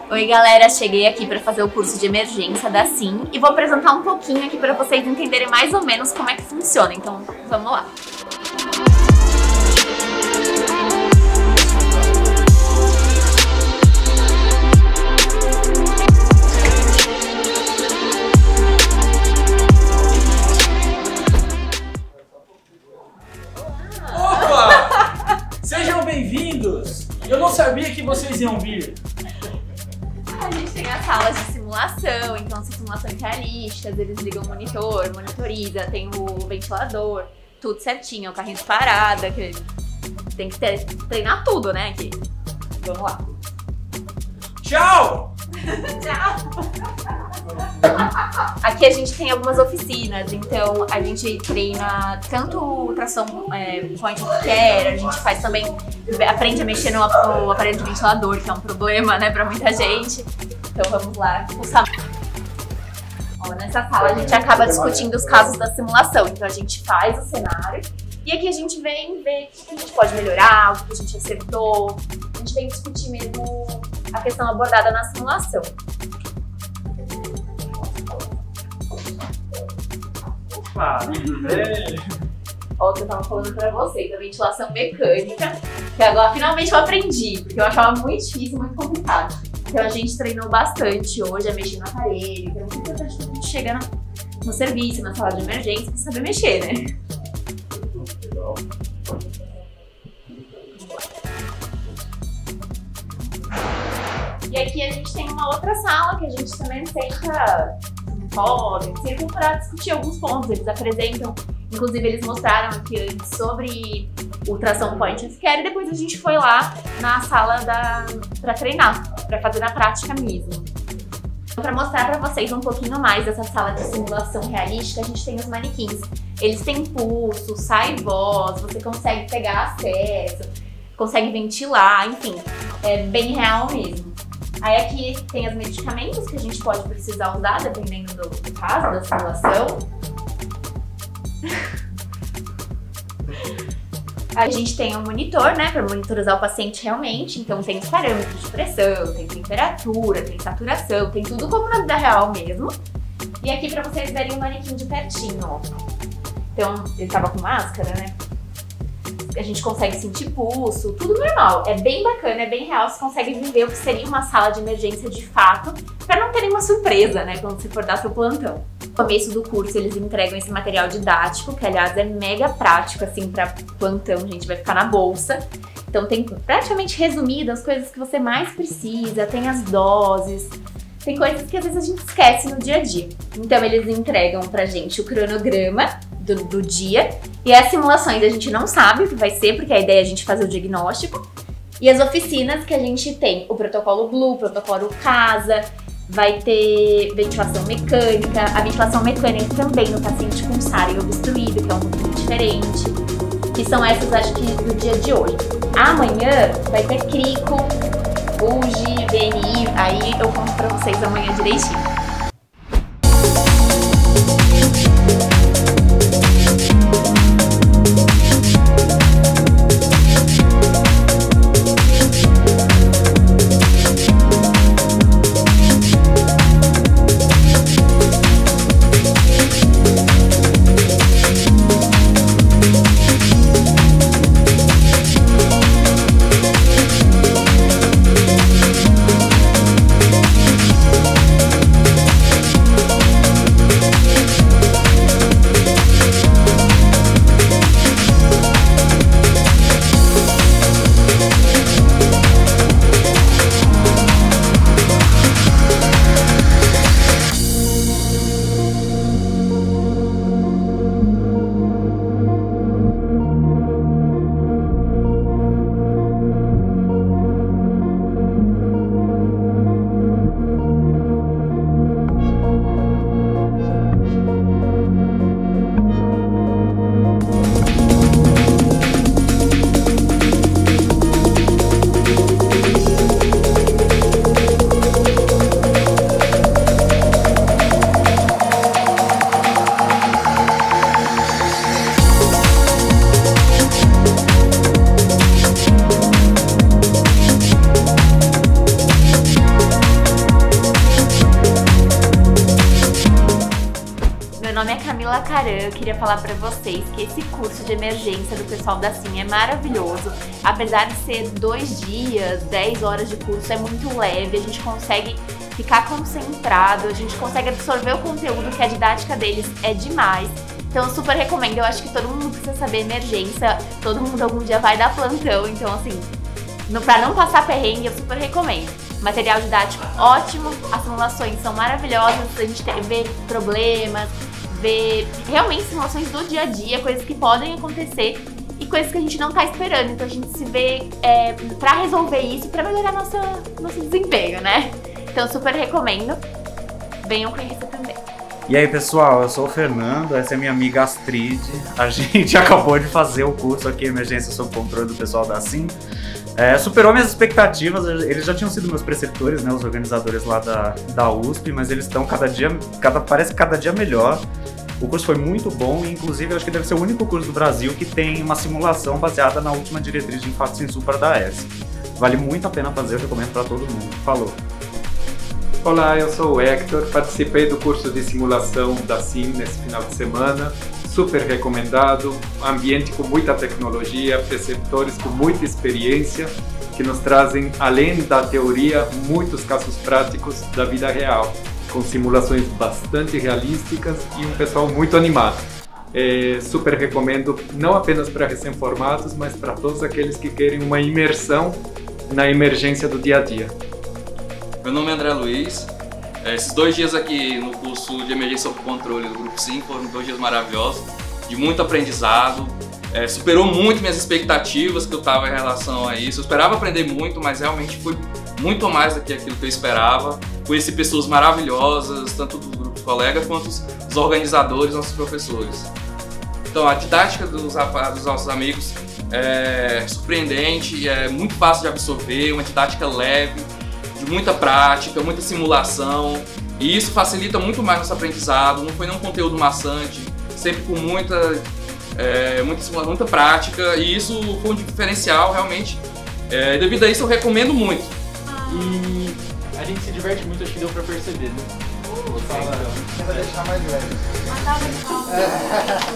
Oi galera, cheguei aqui para fazer o curso de emergência da Sim e vou apresentar um pouquinho aqui para vocês entenderem mais ou menos como é que funciona, então vamos lá. Opa! Sejam bem-vindos! Eu não sabia que vocês iam vir. A gente tem as salas de simulação, então são simulações realistas, eles ligam o monitor, monitoriza, tem o ventilador, tudo certinho, o carrinho de parada, que tem que treinar tudo, né, aqui. Vamos lá. Tchau! Tchau! Aqui a gente tem algumas oficinas, então a gente treina tanto tração point of care, a gente faz também, aprende a mexer no aparelho de ventilador, que é um problema, né, pra muita gente. Então vamos lá. Ó, nessa sala a gente acaba discutindo os casos da simulação, então a gente faz o cenário e aqui a gente vem ver o que a gente pode melhorar, o que a gente acertou, a gente vem discutir mesmo a questão abordada na simulação. Ó, o que eu tava falando pra vocês, a ventilação mecânica, que agora finalmente eu aprendi, porque eu achava muito difícil, muito complicado. Então a gente treinou bastante hoje a mexer no aparelho, que é muito importante quando a gente chega no serviço, na sala de emergência, pra saber mexer, né? E aqui a gente tem uma outra sala que a gente também senta círculo para discutir alguns pontos. Eles apresentam, inclusive eles mostraram aqui antes sobre o tração point of care e depois a gente foi lá na sala para treinar, para fazer na prática mesmo. Para mostrar para vocês um pouquinho mais dessa sala de simulação realística, a gente tem os manequins. Eles têm pulso, sai voz, você consegue pegar acesso, consegue ventilar, enfim, é bem real mesmo. Aí aqui tem os medicamentos que a gente pode precisar usar, dependendo do caso, da simulação. A gente tem um monitor, né, para monitorizar o paciente realmente. Então tem os parâmetros de pressão, tem temperatura, tem saturação, tem tudo como na vida real mesmo. E aqui para vocês verem o manequim de pertinho, ó. Então ele tava com máscara, né? A gente consegue sentir pulso, tudo normal. É bem bacana, é bem real, você consegue viver o que seria uma sala de emergência de fato, para não ter nenhuma surpresa, né, quando você for dar seu plantão. No começo do curso eles entregam esse material didático, que aliás é mega prático, assim, para plantão, gente, vai ficar na bolsa. Então tem praticamente resumido as coisas que você mais precisa, tem as doses, tem coisas que às vezes a gente esquece no dia a dia. Então eles entregam pra gente o cronograma do dia e as simulações a gente não sabe o que vai ser, porque a ideia é a gente fazer o diagnóstico. E as oficinas que a gente tem, o protocolo Blue, o protocolo Casa, vai ter ventilação mecânica. A ventilação mecânica também no paciente com SARA obstruído, que é um pouquinho diferente. Que são essas, acho que, do dia de hoje. Amanhã vai ter crico, UGI, VNI, aí eu conto pra vocês amanhã direitinho. Camila Caran, eu queria falar pra vocês que esse curso de emergência do pessoal da Sim é maravilhoso. Apesar de ser 2 dias, 10 horas de curso, é muito leve, a gente consegue ficar concentrado, a gente consegue absorver o conteúdo, que a didática deles é demais. Então eu super recomendo, eu acho que todo mundo precisa saber emergência, todo mundo algum dia vai dar plantão, então assim, pra não passar perrengue, eu super recomendo. Material didático ótimo, as simulações são maravilhosas, a gente vê problemas, vê realmente simulações do dia a dia, coisas que podem acontecer e coisas que a gente não tá esperando, então a gente se vê pra resolver isso e pra melhorar nosso desempenho, né? Então super recomendo, venham conhecer também. E aí pessoal, eu sou o Fernando, essa é minha amiga Astrid. A gente acabou de fazer o curso aqui, Emergência sob Controle, do pessoal da Sim. Superou minhas expectativas, eles já tinham sido meus preceptores, né, os organizadores lá da USP, mas eles estão parece que cada dia melhor. O curso foi muito bom e inclusive eu acho que deve ser o único curso do Brasil que tem uma simulação baseada na última diretriz de infarto sem supra da AES. Vale muito a pena fazer, eu recomendo para todo mundo. Falou! Olá, eu sou o Hector, participei do curso de simulação da Sim nesse final de semana, super recomendado, ambiente com muita tecnologia, preceptores com muita experiência, que nos trazem, além da teoria, muitos casos práticos da vida real, com simulações bastante realísticas e um pessoal muito animado. Super recomendo, não apenas para recém-formados, mas para todos aqueles que querem uma imersão na emergência do dia a dia. Meu nome é André Luiz. Esses 2 dias aqui no curso de emergência sob controle do Grupo Sim foram 2 dias maravilhosos, de muito aprendizado. Superou muito minhas expectativas que eu estava em relação a isso. Eu esperava aprender muito, mas realmente foi muito mais do que aquilo que eu esperava. Conheci pessoas maravilhosas, tanto dos grupos colegas quanto os organizadores, nossos professores. Então a didática dos nossos amigos é surpreendente, é muito fácil de absorver, uma didática leve, de muita prática, muita simulação, e isso facilita muito mais nosso aprendizado. Não foi nenhum conteúdo maçante, sempre com muita prática, e isso foi um diferencial realmente. Devido a isso eu recomendo muito. E a gente se diverte muito, acho que deu pra perceber, né? Tenta deixar mais leve.